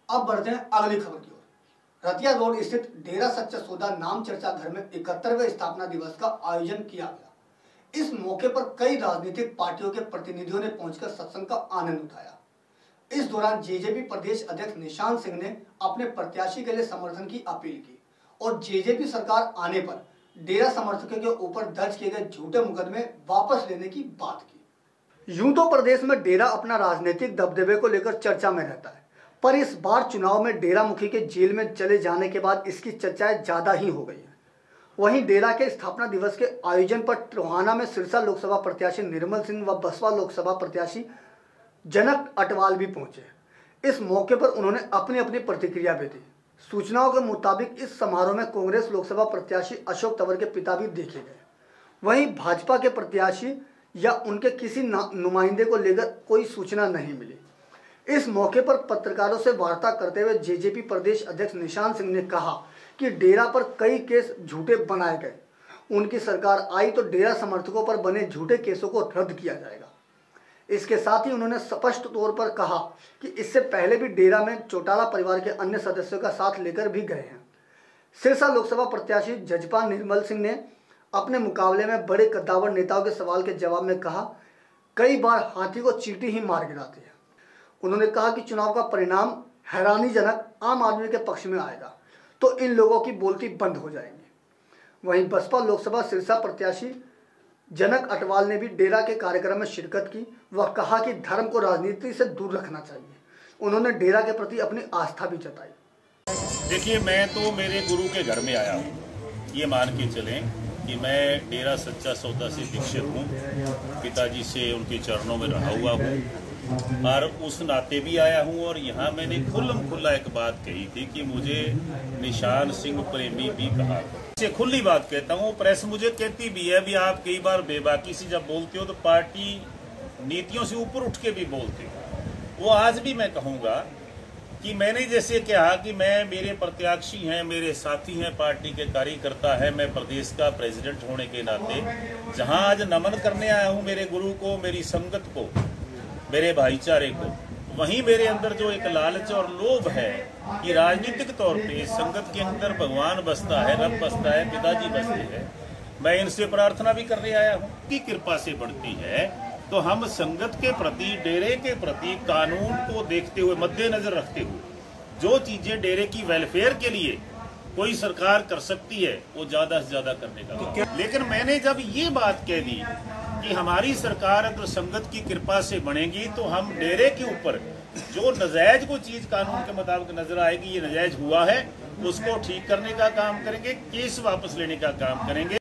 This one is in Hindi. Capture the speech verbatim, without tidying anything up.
अब बढ़ते हैं अगली खबर की ओर। रतिया रोड स्थित डेरा सच्चा सौदा नाम चर्चा घर में इकहत्तरवें स्थापना दिवस का आयोजन किया गया। इस मौके पर कई राजनीतिक पार्टियों के प्रतिनिधियों ने पहुंचकर सत्संग का आनंद उठाया। इस दौरान जेजेपी प्रदेश अध्यक्ष निशांत सिंह ने अपने प्रत्याशी के लिए समर्थन की अपील की और जेजेपी सरकार आने पर डेरा समर्थकों के ऊपर दर्ज किए गए झूठे मुकदमे वापस लेने की बात की। यूं तो प्रदेश में डेरा अपना राजनीतिक दबदबे को लेकर चर्चा में रहता है, पर इस बार चुनाव में डेरा मुखी के जेल में चले जाने के बाद इसकी चर्चाएं ज्यादा ही हो गई हैं। वहीं डेरा के स्थापना दिवस के आयोजन पर टोहाना में सिरसा लोकसभा प्रत्याशी निर्मल सिंह व बसपा लोकसभा प्रत्याशी जनक अटवाल भी पहुंचे। इस मौके पर उन्होंने अपनी अपनी प्रतिक्रिया भी दी। सूचनाओं के मुताबिक इस समारोह में कांग्रेस लोकसभा प्रत्याशी अशोक तंवर के पिता भी देखे गए। वहीं भाजपा के प्रत्याशी या उनके किसी नुमाइंदे को लेकर कोई सूचना नहीं मिली। इस मौके पर पत्रकारों से वार्ता करते हुए जेजेपी प्रदेश अध्यक्ष निशांत सिंह ने कहा कि डेरा पर कई केस झूठे बनाए गए। उनकी सरकार आई तो डेरा समर्थकों पर बने झूठे केसों को रद्द किया जाएगा। इसके साथ ही उन्होंने स्पष्ट तौर पर कहा कि इससे पहले भी डेरा में चौटाला परिवार के अन्य सदस्यों का साथ लेकर भी गए हैं। सिरसा लोकसभा प्रत्याशी जजपा निर्मल सिंह ने अपने मुकाबले में बड़े कद्दावर नेताओं के सवाल के जवाब में कहा, कई बार हाथी को चींटी ही मार गिराती है। उन्होंने कहा कि चुनाव का परिणाम हैरानीजनक आम आदमी के पक्ष में आएगा तो इन लोगों की बोलती बंद हो जाएंगी। वहीं बसपा लोकसभा सिरसा प्रत्याशी जनक अटवाल ने भी डेरा के कार्यक्रम में शिरकत की। वह कहा कि धर्म को राजनीति से दूर रखना चाहिए। उन्होंने डेरा के प्रति अपनी आस्था भी जताई। देखिए, मैं तो मेरे गुरु के घर में आया हूँ, ये मान के चलें कि मैं डेरा सच्चा सौदा से दीक्षित हूँ, पिताजी से उनके चरणों में रहा हुआ हूँ और उस नाते भी आया हूँ। और यहाँ मैंने खुल्लम खुल्ला एक बात कही थी कि मुझे निशान सिंह प्रेमी भी कहा। से खुली बात कहता हूँ, प्रेस मुझे कहती भी है, भी आप कई बार बेबाकी से जब बोलते हो तो पार्टी नीतियों से ऊपर उठ के भी बोलते हो। वो आज भी मैं कहूँगा कि मैंने जैसे कहा कि मैं मेरे प्रत्याशी हैं, मेरे साथी हैं, पार्टी के कार्यकर्ता है, मैं प्रदेश का प्रेसिडेंट होने के नाते जहां आज नमन करने आया हूं मेरे गुरु को, मेरी संगत को, मेरे भाईचारे को, वहीं मेरे अंदर जो एक लालच और लोभ है कि राजनीतिक तौर पे संगत के अंदर भगवान बसता है, रब बसता है, पिताजी बसते हैं। मैं इनसे प्रार्थना भी करने आया हूँ कि कृपा से बढ़ती है तो हम संगत के प्रति, डेरे के प्रति कानून को देखते हुए, मद्देनजर रखते हुए जो चीजें डेरे की वेलफेयर के लिए कोई सरकार कर सकती है वो ज्यादा से ज्यादा करने का। लेकिन मैंने जब ये बात कह दी कि हमारी सरकार अगर संगत की कृपा से बनेगी तो हम डेरे के ऊपर जो नजायज को चीज कानून के मुताबिक नजर आएगी, ये नजायज हुआ है, उसको ठीक करने का काम करेंगे, केस वापस लेने का काम करेंगे।